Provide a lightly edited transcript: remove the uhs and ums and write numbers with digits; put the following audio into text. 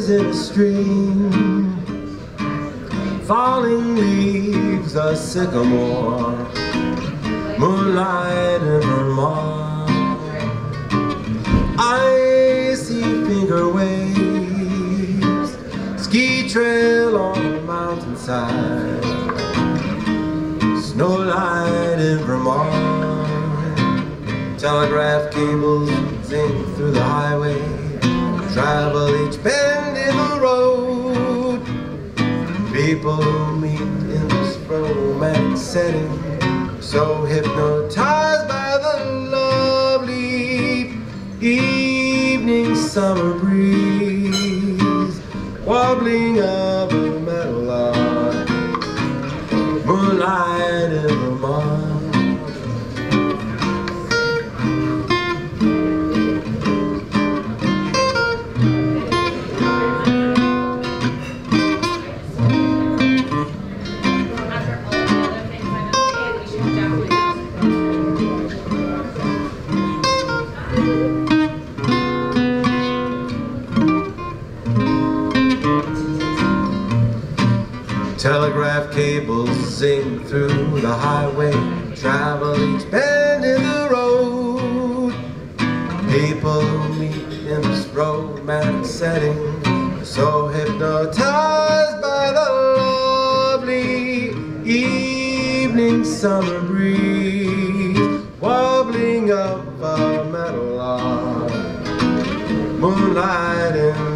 waves in a stream, falling leaves, a sycamore, moonlight in Vermont, icy finger waves, ski trail on the mountainside, snow light in Vermont, telegraph cables zing through the highway, travel each bend in the road, people meet in this romantic setting, so hypnotized by the lovely evening summer breeze, wobbling of a meadow lark, moonlight in Vermont. Telegraph cables zing through the highway, travel each bend in the road, people meet in this romantic setting, so hypnotized by the lovely evening summer breeze, wobbling up a meadow lark, moonlight in